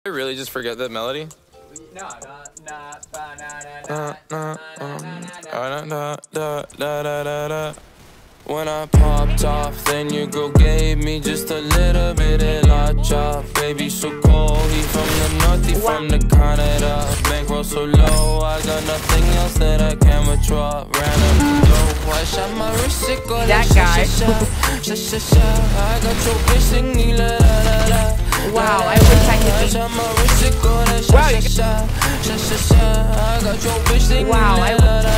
I really just forget that melody? No, When I popped off, then your girl gave me just a little bit of la chop. Baby so cold, he from the north, he from the Canada. Bankroll so low, I got nothing else that I can withdraw. Ran up the dough, I shot my wrist, it go that guy. I got your bitch singing la la la la. Wow, I wish I could be. Wow, I got your bitch singing la la la.